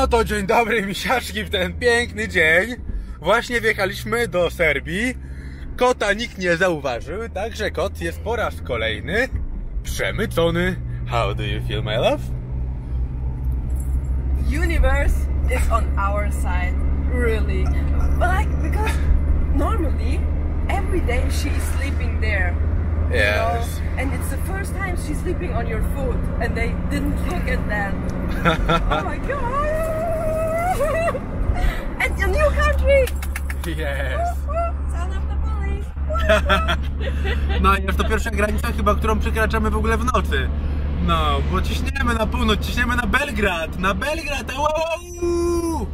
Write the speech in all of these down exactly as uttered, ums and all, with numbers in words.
No to dzień dobry, misiaczki, w ten piękny dzień. Właśnie wjechaliśmy do Serbii. Kota nikt nie zauważył, także kot jest po raz kolejny przemycony. How do you feel, my love? Universe is on our side, really. But like, because normally every day she is sleeping there. You Yes. know? And it's the first time she's sleeping on your foot, and they didn't look at that. Oh my god! And a new country! Yes. Sound of the police! No i jest to pierwsza granica chyba, którą przekraczamy w ogóle w nocy. No, bo ciśniemy na północ, ciśniemy na Belgrad, na Belgrad, au!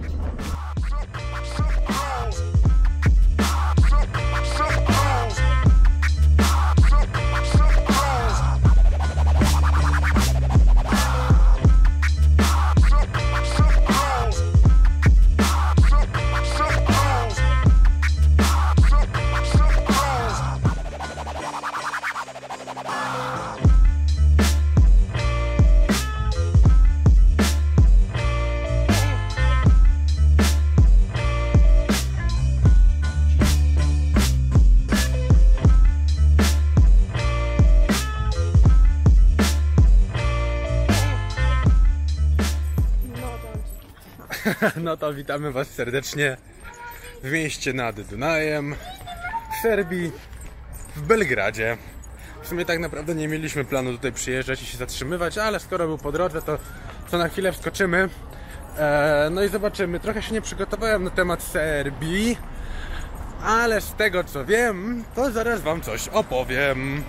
No to witamy Was serdecznie w mieście nad Dunajem, w Serbii, w Belgradzie. W sumie tak naprawdę nie mieliśmy planu tutaj przyjeżdżać i się zatrzymywać, ale skoro był po drodze, to co na chwilę wskoczymy. Eee, no i zobaczymy. Trochę się nie przygotowałem na temat Serbii, ale z tego co wiem, to zaraz Wam coś opowiem.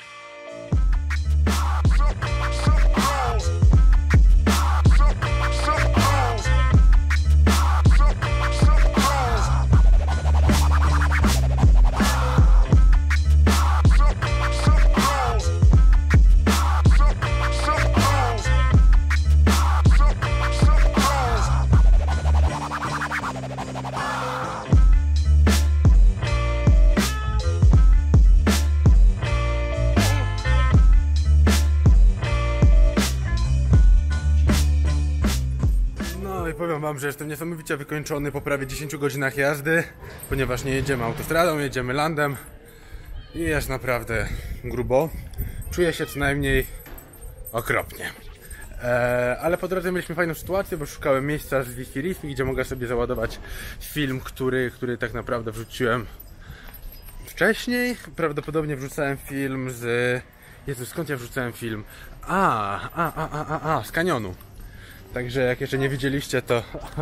No i powiem Wam, że jestem niesamowicie wykończony po prawie dziesięciu godzinach jazdy, ponieważ nie jedziemy autostradą, jedziemy landem i jest naprawdę grubo. Czuję się co najmniej okropnie. Eee, ale po drodze mieliśmy fajną sytuację, bo szukałem miejsca z Wi-Fi, gdzie mogę sobie załadować film, który, który tak naprawdę wrzuciłem wcześniej. Prawdopodobnie wrzucałem film z... Jezu, skąd ja wrzucałem film? A, a, a, a, a, a z Kanionu. Także jak jeszcze nie widzieliście, to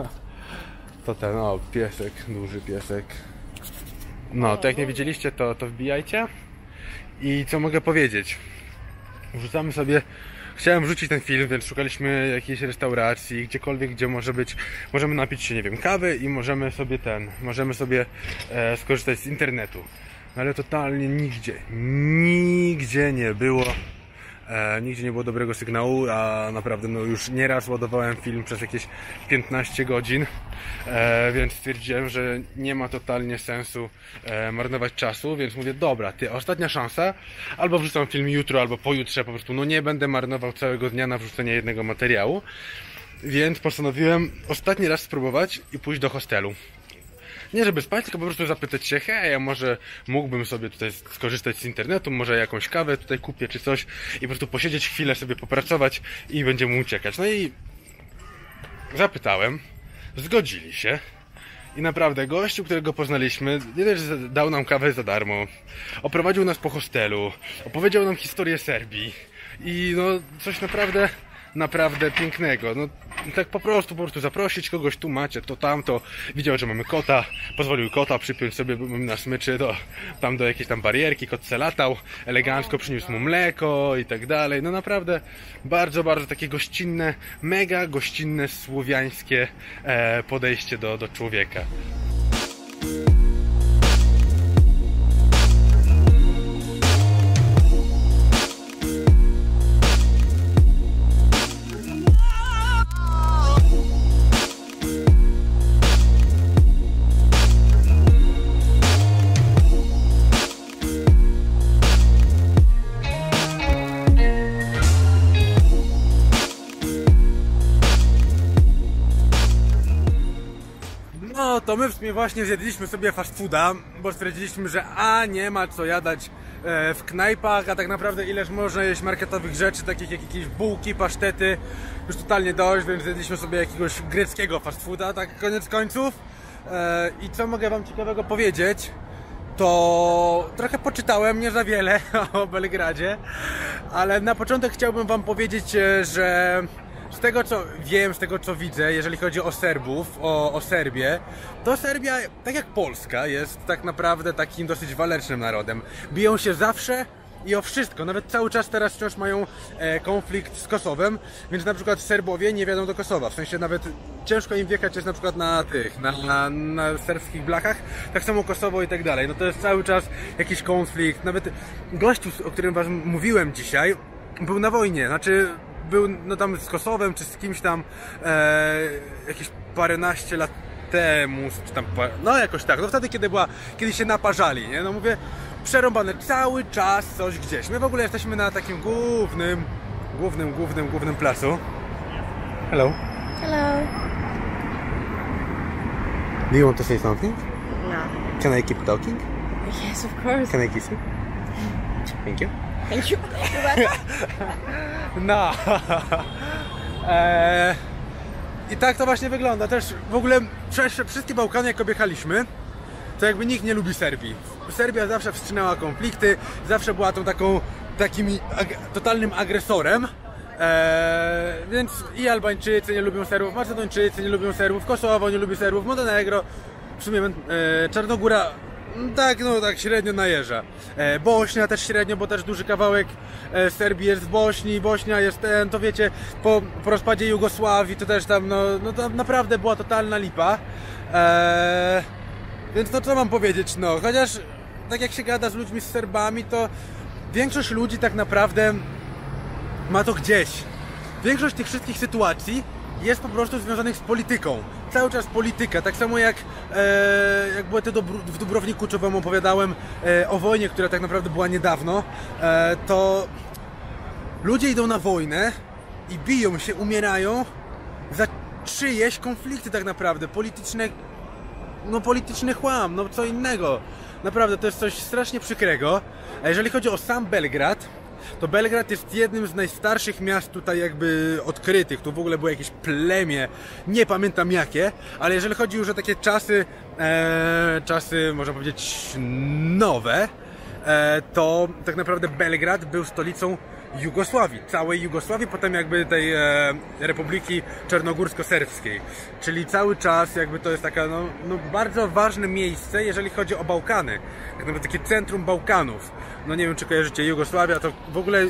to ten, o, piesek, duży piesek. No, to jak nie widzieliście, to, to wbijajcie. I co mogę powiedzieć? Wrzucamy sobie... Chciałem wrzucić ten film, więc szukaliśmy jakiejś restauracji, gdziekolwiek, gdzie może być... Możemy napić się, nie wiem, kawy i możemy sobie ten... Możemy sobie e, skorzystać z internetu. Ale totalnie nigdzie, nigdzie nie było... E, nigdzie nie było dobrego sygnału, a naprawdę no już nieraz ładowałem film przez jakieś piętnaście godzin, e, więc stwierdziłem, że nie ma totalnie sensu e, marnować czasu, więc mówię, dobra, ty, ostatnia szansa, albo wrzucam film jutro, albo pojutrze, po prostu no nie będę marnował całego dnia na wrzucenie jednego materiału, więc postanowiłem ostatni raz spróbować i pójść do hostelu. Nie żeby spać, tylko po prostu zapytać się, hej, a może mógłbym sobie tutaj skorzystać z internetu, może jakąś kawę tutaj kupię czy coś i po prostu posiedzieć chwilę, sobie popracować i będziemy uciekać. No i zapytałem, zgodzili się i naprawdę gościu, którego poznaliśmy, nie też dał nam kawę za darmo, oprowadził nas po hostelu, opowiedział nam historię Serbii i no coś naprawdę... naprawdę pięknego, no tak po prostu, po prostu zaprosić kogoś, tu macie, to tamto, widział, że mamy kota, pozwolił kota przypiąć sobie na smyczy do, tam do jakiejś tam barierki, kot se latał, elegancko przyniósł mu mleko i tak dalej, no naprawdę bardzo, bardzo takie gościnne, mega gościnne, słowiańskie e, podejście do, do człowieka. to my w sumie właśnie zjedliśmy sobie fast fooda, bo stwierdziliśmy, że a nie ma co jadać e, w knajpach, a tak naprawdę ileż można jeść marketowych rzeczy, takich jak jakieś bułki, pasztety, już totalnie dość, więc zjedliśmy sobie jakiegoś greckiego fast fooda, tak koniec końców. E, I co mogę wam ciekawego powiedzieć, to trochę poczytałem, nie za wiele o Belgradzie, ale na początek chciałbym wam powiedzieć, e, że z tego co wiem, z tego co widzę, jeżeli chodzi o Serbów, o, o Serbię, to Serbia, tak jak Polska, jest tak naprawdę takim dosyć walecznym narodem. Biją się zawsze i o wszystko, nawet cały czas teraz wciąż mają e, konflikt z Kosowem, więc na przykład Serbowie nie wjadą do Kosowa, w sensie nawet ciężko im wjechać jest na przykład na tych, na, na, na serbskich blachach, tak samo Kosowo i tak dalej, no to jest cały czas jakiś konflikt, nawet gościu, o którym wam mówiłem dzisiaj, był na wojnie, znaczy był no tam z Kosowem, czy z kimś tam e, jakieś paręnaście lat temu, czy tam, no jakoś tak, no wtedy kiedy była, kiedy się naparzali, nie, no mówię, przerąbane cały czas coś gdzieś. My w ogóle jesteśmy na takim głównym, głównym, głównym, głównym placu. Hello. Hello. Do you want to say something? No. Can I keep talking? Yes, of course. Can I kiss you? Thank you. Thank you. No. eee, I tak to właśnie wygląda. Też w ogóle przez wszystkie Bałkany jak objechaliśmy, to jakby nikt nie lubi Serbii. Serbia zawsze wstrzymała konflikty, zawsze była tą taką, takim ag totalnym agresorem. Eee, więc i Albańczycy nie lubią Serbów, Macedończycy nie lubią Serbów, Kosowo nie lubi Serbów, Montenegro, w sumie e, Czarnogóra tak, no tak średnio najeżdża. E, Bośnia też średnio, bo też duży kawałek e, Serbii jest w Bośni, Bośnia jest ten, to wiecie, po, po rozpadzie Jugosławii to też tam, no, no tam naprawdę była totalna lipa. E, więc no co mam powiedzieć, no, chociaż tak jak się gada z ludźmi, z Serbami, to większość ludzi tak naprawdę ma to gdzieś. Większość tych wszystkich sytuacji jest po prostu związanych z polityką. Cały czas polityka, tak samo jak, e, jak byłem w Dubrowniku, czy wam opowiadałem e, o wojnie, która tak naprawdę była niedawno, e, to ludzie idą na wojnę i biją się, umierają za czyjeś konflikty tak naprawdę, polityczne, no polityczny chłam, no co innego. Naprawdę to jest coś strasznie przykrego. A jeżeli chodzi o sam Belgrad, to Belgrad jest jednym z najstarszych miast tutaj jakby odkrytych. Tu w ogóle było jakieś plemię, nie pamiętam jakie, ale jeżeli chodzi już o takie czasy, e, czasy można powiedzieć nowe, e, to tak naprawdę Belgrad był stolicą Jugosławii, całej Jugosławii, potem jakby tej e, Republiki Czarnogórsko-Serbskiej, czyli cały czas jakby to jest taka no, no bardzo ważne miejsce, jeżeli chodzi o Bałkany, tak naprawdę takie centrum Bałkanów. No nie wiem, czy kojarzycie Jugosławia, to w ogóle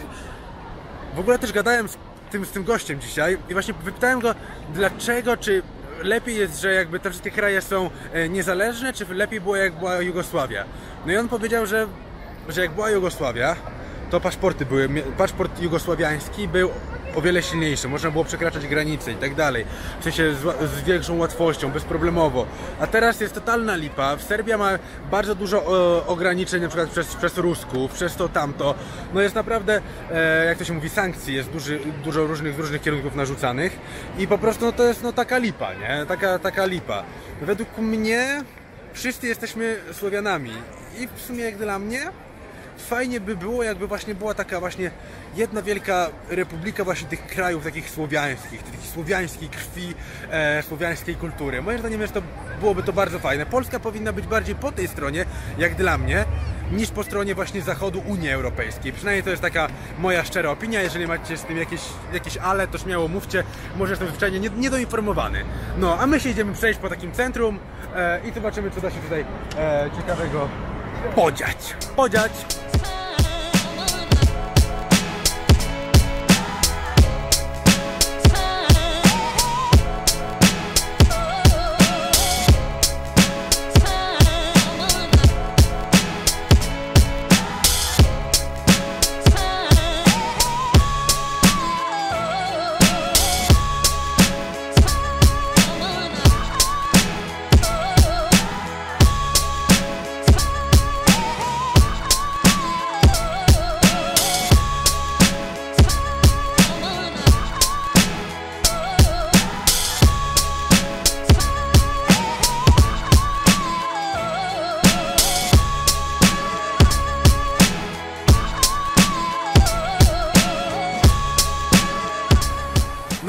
w ogóle też gadałem z tym, z tym gościem dzisiaj i właśnie wypytałem go, dlaczego, czy lepiej jest, że jakby te wszystkie kraje są niezależne, czy lepiej było jak była Jugosławia. No i on powiedział, że, że jak była Jugosławia, to paszporty były, paszport jugosławiański był o wiele silniejszy, można było przekraczać granice i tak dalej, w sensie z, z większą łatwością, bezproblemowo. A teraz jest totalna lipa, Serbia ma bardzo dużo o, ograniczeń, na przykład przez, przez Rusków, przez to tamto, no jest naprawdę, e, jak to się mówi, sankcji, jest duży, dużo różnych, z różnych kierunków narzucanych i po prostu no, to jest no taka lipa, nie? Taka, taka lipa. Według mnie wszyscy jesteśmy Słowianami i w sumie jak dla mnie fajnie by było, jakby właśnie była taka właśnie jedna wielka republika właśnie tych krajów takich słowiańskich, takiej słowiańskiej krwi, e, słowiańskiej kultury. Moim zdaniem jest to, byłoby to bardzo fajne. Polska powinna być bardziej po tej stronie, jak dla mnie, niż po stronie właśnie zachodu Unii Europejskiej. Przynajmniej to jest taka moja szczera opinia. Jeżeli macie z tym jakieś, jakieś ale, to śmiało mówcie. Może jestem zwyczajnie nie, niedoinformowany. No, a my się idziemy przejść po takim centrum e, i zobaczymy, co da się tutaj e, ciekawego podziać. Podziać!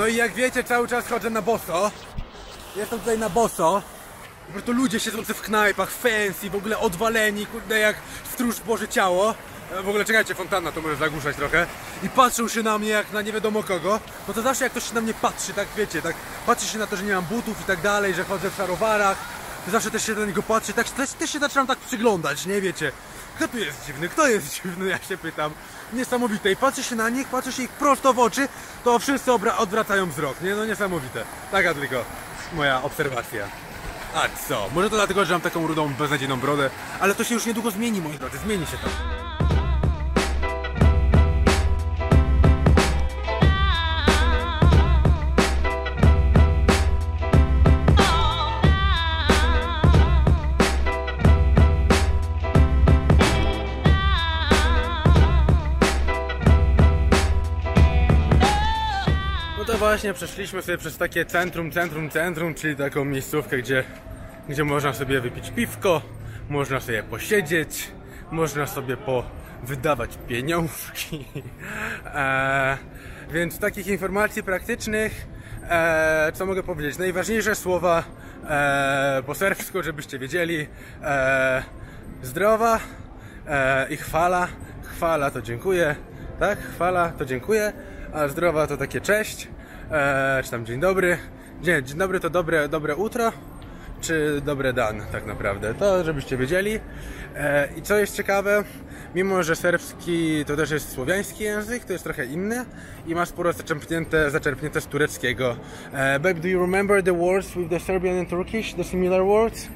No i jak wiecie, cały czas chodzę na boso. Jestem tutaj na boso. Po prostu ludzie siedzący w knajpach, fancy, w ogóle odwaleni, kurde, jak stróż Boże ciało. W ogóle czekajcie, fontanna to może zagłuszać trochę. I patrzą się na mnie jak na nie wiadomo kogo. No to zawsze jak ktoś się na mnie patrzy, tak wiecie, tak patrzy się na to, że nie mam butów i tak dalej, że chodzę w szarowarach. To zawsze też się na niego patrzy, tak też, też się zaczynam tak przyglądać, nie wiecie. Kto tu jest dziwny, kto jest dziwny, ja się pytam. Niesamowite. I patrzę się na nich, patrzę się ich prosto w oczy, to wszyscy odwracają wzrok, nie? No niesamowite. Taka tylko moja obserwacja. A co? Może to dlatego, że mam taką rudą, beznadziejną brodę, ale to się już niedługo zmieni, moi drodzy, zmieni się to. No to właśnie przeszliśmy sobie przez takie centrum, centrum, centrum, czyli taką miejscówkę, gdzie, gdzie można sobie wypić piwko, można sobie posiedzieć, można sobie powydawać pieniążki. E, więc takich informacji praktycznych, e, co mogę powiedzieć? Najważniejsze słowa e, po serbsku, żebyście wiedzieli. E, zdrowa e, i chwala. Chwala to dziękuję, tak? Chwala to dziękuję, a zdrowa to takie cześć. Eee, czy tam dzień dobry. Nie, dzień dobry to dobre, dobre utro, czy dobre dan tak naprawdę. To żebyście wiedzieli. Eee, I co jest ciekawe, mimo że serbski to też jest słowiański język, to jest trochę inny i ma sporo zaczerpnięte, zaczerpnięte z tureckiego. Eee, babe, do you remember the words with the Serbian and Turkish, the similar words?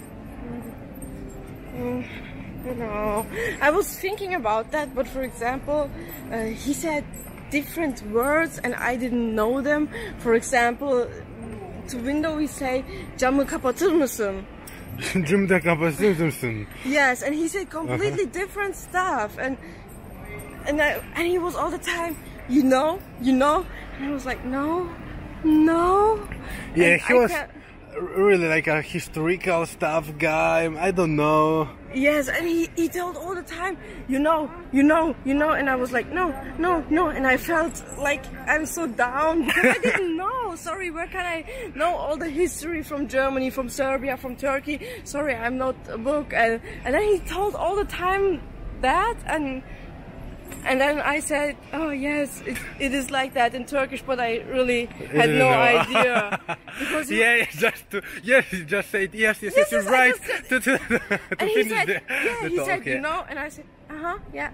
Mm, no, I was thinking about that, but for example, uh, he said different words and I didn't know them. For example, to window we say camı kapatır mısın? Yes, and he said completely uh-huh. different stuff, and and I, and he was all the time, you know, you know, and I was like, no, no. Yeah, and he I was can't... really like a historical stuff guy. I don't know. Yes, and he, he told all the time, you know, you know, you know, and I was like, no, no, no, and I felt like I'm so down because I didn't know. Sorry, where can I know all the history from Germany, from Serbia, from Turkey? Sorry, I'm not a book. And, and then he told all the time that, and and then I said, oh yes, it, it is like that in Turkish, but I really had no idea. Because yeah, yeah, just to, yes, just say yes, yes, yes, yes you're yes, right. Said, to, to, to and he said, the, yeah, the he talk, said, yeah. you know, and I said, uh-huh, yeah.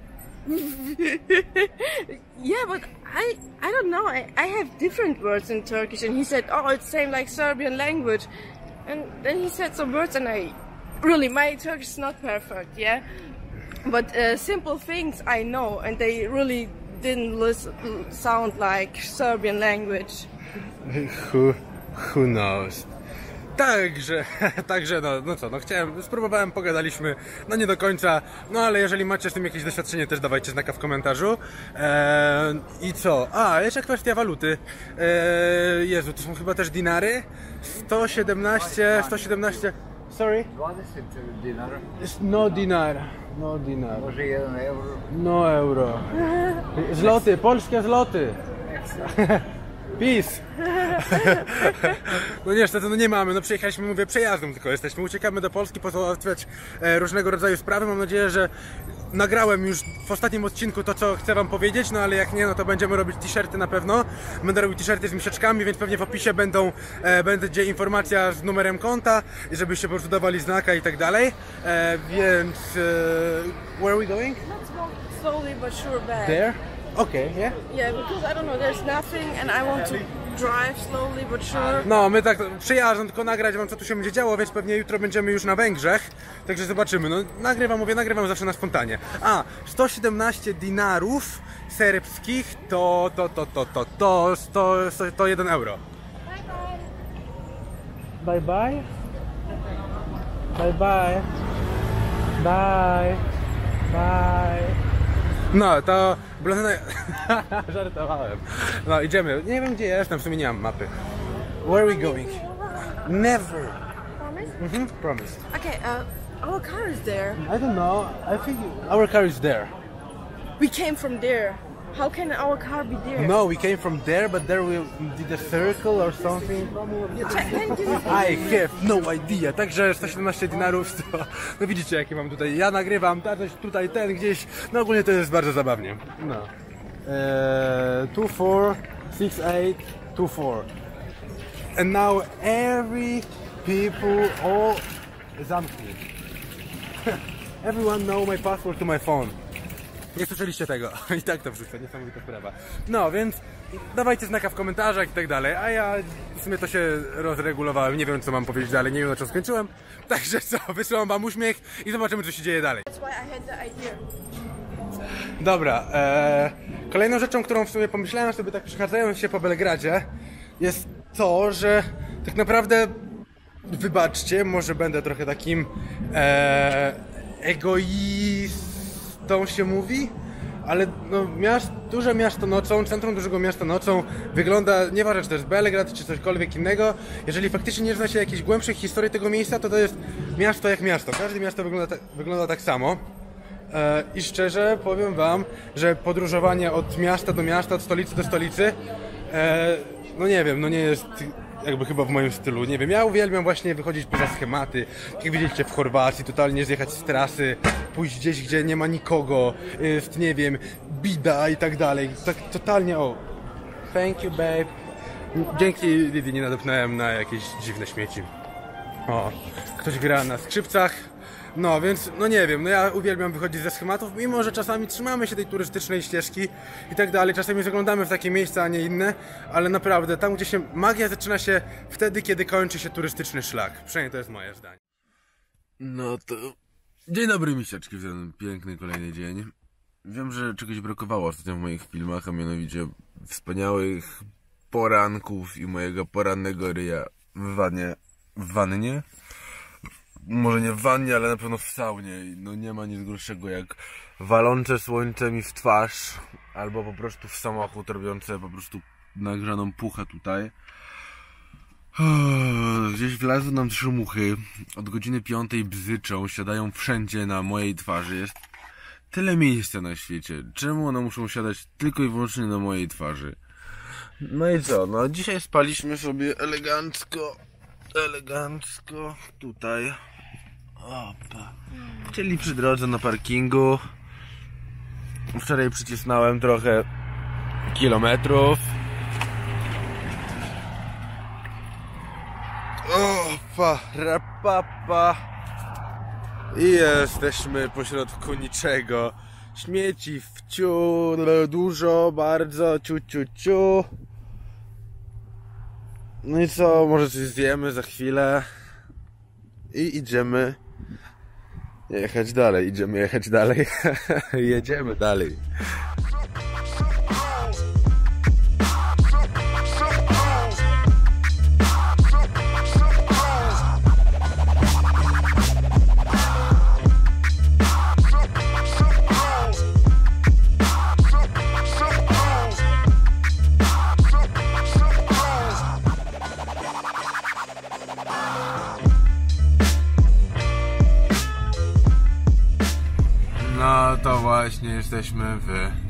Yeah, but I I don't know, I, I have different words in Turkish, and he said, oh, it's same like Serbian language. And then he said some words, and I, really, my Turkish is not perfect, yeah? But uh, simple things I know, and they really didn't listen, sound like Serbian language. Who, who knows? Także, także no, no co, no chciałem, spróbowałem, pogadaliśmy, no nie do końca, no ale jeżeli macie z tym jakieś doświadczenie, też dawajcie znaka w komentarzu. Eee, I co? A, jeszcze kwestia waluty. Eee, Jezu, to są chyba też dinary? sto siedemnaście, sto siedemnaście... Sorry? dvadeset dinara. No dinar, no dinar. Może jeden euro. No euro. Zloty, polskie zloty. Peace. No niestety, no nie mamy, no przyjechaliśmy, mówię, przejazdem tylko jesteśmy, uciekamy do Polski po to załatwiać e, różnego rodzaju sprawy. Mam nadzieję, że nagrałem już w ostatnim odcinku to, co chcę wam powiedzieć, no ale jak nie, no to będziemy robić t-shirty na pewno. Będę robił t-shirty z miseczkami, więc pewnie w opisie będą, e, będzie informacja z numerem konta, żebyście po prostu dawali znaka i tak dalej. E, więc... E, where are we going? Let's go slowly but sure back. There? Okay, yeah. Yeah, because I don't know, there's nothing and I want to drive slowly but sure. No, my tak przyjażdżam tylko nagrać wam, co tu się będzie działo, więc pewnie jutro będziemy już na Węgrzech, także zobaczymy. No, nagrywam, mówię, nagrywam zawsze na spontanie. A, sto siedemnaście dinarów serbskich to, to, to, to, to, to, to, to, to jeden euro. Bye bye. Bye bye. Bye. Bye. No, to blondyna... Żartowałem. No, idziemy. Nie wiem, gdzie jestem, w sumie nie mam mapy. Where are we going? Never. Promise? Mhm, promise. Okay, uh, our car is there. I don't know. I think our car is there. We came from there. How can our car be there? No, we came from there, but there we did a circle or something. Thank you. I have no idea. Także sto siedemnaście dinarów to... No widzicie jakie mam tutaj. Ja nagrywam, ta coś tutaj, ten gdzieś. No ogólnie to jest bardzo zabawnie. No. Eee, two four six eight two four. And now every people all zamknij. Everyone know my password to my phone. Nie słyszeliście tego. I tak to wrzucę, niesamowita sprawa. No, więc dawajcie znaka w komentarzach i tak dalej. A ja w sumie to się rozregulowałem. Nie wiem, co mam powiedzieć dalej. Nie wiem, na czym skończyłem. Także co, wysyłam wam uśmiech i zobaczymy, co się dzieje dalej. That's why I had the idea. Dobra, e, kolejną rzeczą, którą w sumie pomyślałem sobie tak przechadzając się po Belgradzie, jest to, że tak naprawdę, wybaczcie, może będę trochę takim e, egoistą się mówi, ale no, miast, duże miasto nocą, centrum dużego miasta nocą wygląda, nieważne czy to jest Belgrad, czy cośkolwiek innego, jeżeli faktycznie nie zna się jakiejś głębszej historii tego miejsca, to to jest miasto jak miasto, każde miasto wygląda, ta, wygląda tak samo. I szczerze powiem wam, że podróżowanie od miasta do miasta, od stolicy do stolicy, no nie wiem, no nie jest jakby chyba w moim stylu, nie wiem, ja uwielbiam właśnie wychodzić poza schematy, jak widzieliście w Chorwacji, totalnie zjechać z trasy, pójść gdzieś, gdzie nie ma nikogo, jest, nie wiem, bida i tak dalej, tak totalnie, o, thank you babe, dzięki Lidii nie nadepnąłem na jakieś dziwne śmieci, o, ktoś gra na skrzypcach. No, więc, no nie wiem, no ja uwielbiam wychodzić ze schematów, mimo że czasami trzymamy się tej turystycznej ścieżki i tak dalej, czasami zaglądamy w takie miejsca, a nie inne, ale naprawdę, tam gdzie się, magia zaczyna się wtedy, kiedy kończy się turystyczny szlak, przynajmniej to jest moje zdanie. No to, dzień dobry misiaczki w ten piękny kolejny dzień. Wiem, że czegoś brakowało ostatnio w moich filmach, a mianowicie wspaniałych poranków i mojego porannego ryja w wannie, w wannie? Może nie w wannie, ale na pewno w saunie. No nie ma nic gorszego jak walące słońce mi w twarz, albo po prostu w samochód robiące po prostu nagrzaną puchę tutaj. Gdzieś wlazły nam trzy muchy, od godziny piątej bzyczą, siadają wszędzie na mojej twarzy. Jest tyle miejsca na świecie. Czemu one muszą siadać tylko i wyłącznie na mojej twarzy? No i co? No dzisiaj spaliśmy sobie elegancko, elegancko tutaj. Opa. Czyli przy drodze na parkingu. Wczoraj przycisnąłem trochę kilometrów. Opa, rapapa. I jesteśmy pośrodku niczego. Śmieci wciu, dużo, bardzo, ciu, ciu, ciu. No i co, może coś zjemy za chwilę. I idziemy jechać dalej, idziemy jechać dalej, jedziemy dalej. No to właśnie jesteśmy w...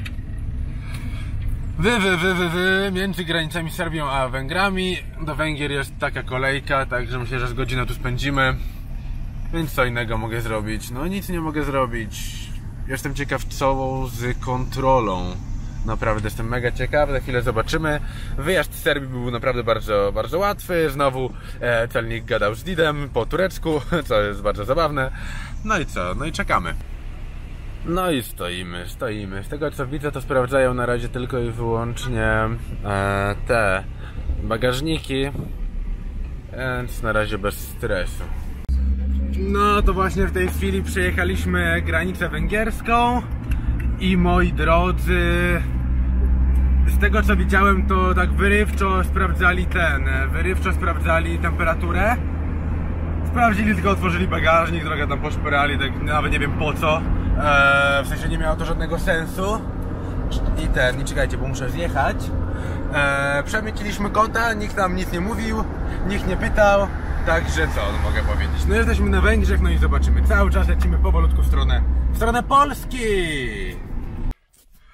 Wy, wy, wy, wy, wy, między granicami Serbią a Węgrami. Do Węgier jest taka kolejka, także myślę, że z godzinę tu spędzimy. Więc co innego mogę zrobić? No nic nie mogę zrobić. Jestem ciekaw co z kontrolą. Naprawdę jestem mega ciekaw, za chwilę zobaczymy. Wyjazd z Serbii był naprawdę bardzo, bardzo łatwy. Znowu e, celnik gadał z Didem po turecku, co jest bardzo zabawne. No i co? No i czekamy. No i stoimy, stoimy. Z tego co widzę, to sprawdzają na razie tylko i wyłącznie e, te bagażniki, więc na razie bez stresu. No to właśnie w tej chwili przejechaliśmy granicę węgierską i moi drodzy, z tego co widziałem, to tak wyrywczo sprawdzali ten, wyrywczo sprawdzali temperaturę. Sprawdzili, tylko otworzyli bagażnik, trochę tam poszperali, tak nawet nie wiem po co. Eee, w sensie nie miało to żadnego sensu. I ten, i czekajcie, bo muszę zjechać. Eee, przemyciliśmy kota, nikt nam nic nie mówił, nikt nie pytał. Także co no mogę powiedzieć? No jesteśmy na Węgrzech, no i zobaczymy. Cały czas lecimy powolutku w stronę, w stronę Polski.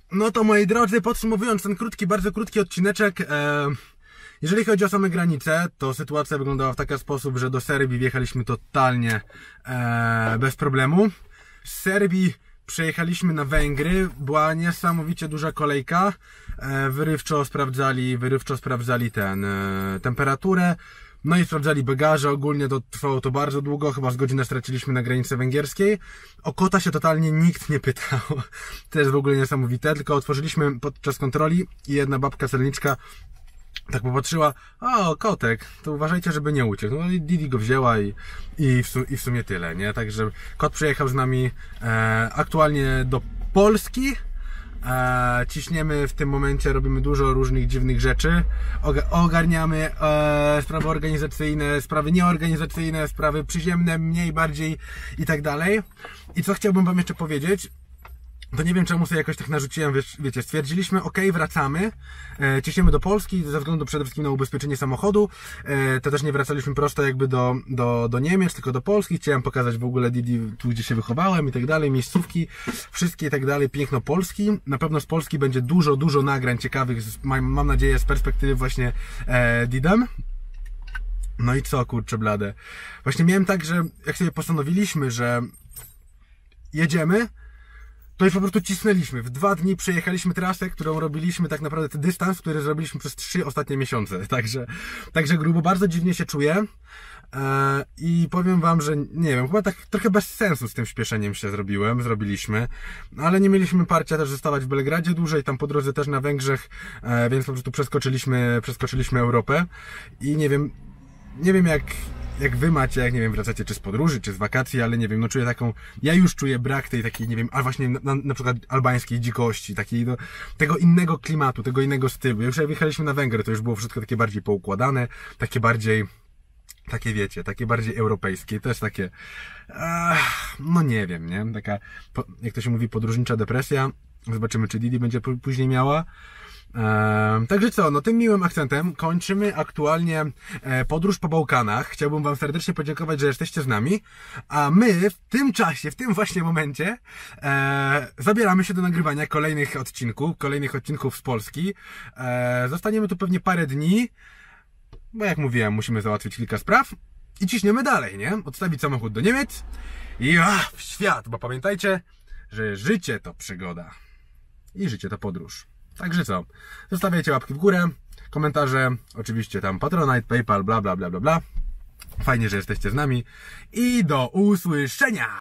No to moi drodzy, podsumowując ten krótki, bardzo krótki odcineczek, e, jeżeli chodzi o same granice, to sytuacja wyglądała w taki sposób, że do Serbii wjechaliśmy totalnie e, bez problemu. Z Serbii przejechaliśmy na Węgry, była niesamowicie duża kolejka, e, wyrywczo sprawdzali, wyrywczo sprawdzali ten, e, temperaturę, no i sprawdzali bagaże, ogólnie to trwało to bardzo długo, chyba z godzinę straciliśmy na granicy węgierskiej. O kota się totalnie nikt nie pytał, to jest w ogóle niesamowite, tylko otworzyliśmy podczas kontroli i jedna babka celniczka tak popatrzyła, o, kotek, to uważajcie, żeby nie uciekł. No i Didi go wzięła i, i, w, su, i w sumie tyle, nie? Także kot przyjechał z nami e, aktualnie do Polski. E, ciśniemy w tym momencie, robimy dużo różnych dziwnych rzeczy. Oga, ogarniamy e, sprawy organizacyjne, sprawy nieorganizacyjne, sprawy przyziemne, mniej, bardziej i tak dalej. I co chciałbym wam jeszcze powiedzieć, to nie wiem czemu sobie jakoś tak narzuciłem, wiesz, wiecie, stwierdziliśmy, ok, wracamy, e, ciśniemy do Polski ze względu przede wszystkim na ubezpieczenie samochodu, e, to też nie wracaliśmy prosto jakby do, do, do Niemiec, tylko do Polski, chciałem pokazać w ogóle Didi, tu gdzie się wychowałem i tak dalej, miejscówki, wszystkie i tak dalej, piękno Polski, na pewno z Polski będzie dużo, dużo nagrań ciekawych, mam, mam nadzieję z perspektywy właśnie e, Didem. No i co, kurczę blade, właśnie miałem tak, że jak sobie postanowiliśmy, że jedziemy, to już po prostu cisnęliśmy. W dwa dni przejechaliśmy trasę, którą robiliśmy tak naprawdę, ten dystans, który zrobiliśmy przez trzy ostatnie miesiące. Także, także grubo, bardzo dziwnie się czuję. Eee, I powiem wam, że nie wiem, chyba tak trochę bez sensu z tym śpieszeniem się zrobiłem, zrobiliśmy. Ale nie mieliśmy parcia też zostawać w Belgradzie dłużej, tam po drodze też na Węgrzech, e, więc po prostu przeskoczyliśmy, przeskoczyliśmy Europę. I nie wiem, nie wiem jak... jak wy macie, jak nie wiem, wracacie czy z podróży, czy z wakacji, ale nie wiem, no czuję taką, ja już czuję brak tej takiej, nie wiem, a właśnie na, na przykład albańskiej dzikości, takiej, no, tego innego klimatu, tego innego stylu. Już jak wyjechaliśmy na Węgry, to już było wszystko takie bardziej poukładane, takie bardziej, takie wiecie, takie bardziej europejskie, też takie, ach, no nie wiem, nie, taka, jak to się mówi, podróżnicza depresja. Zobaczymy, czy Didi będzie później miała. Eee, także co, no tym miłym akcentem kończymy aktualnie e, podróż po Bałkanach. Chciałbym wam serdecznie podziękować, że jesteście z nami, a my w tym czasie, w tym właśnie momencie e, zabieramy się do nagrywania kolejnych odcinków, kolejnych odcinków z Polski. E, zostaniemy tu pewnie parę dni, bo jak mówiłem, musimy załatwić kilka spraw i ciśniemy dalej, nie? Odstawić samochód do Niemiec i a, w świat, bo pamiętajcie, że życie to przygoda i życie to podróż. Także co, zostawiajcie łapki w górę, komentarze, oczywiście tam Patronite, PayPal, bla bla bla bla bla. Fajnie, że jesteście z nami i do usłyszenia!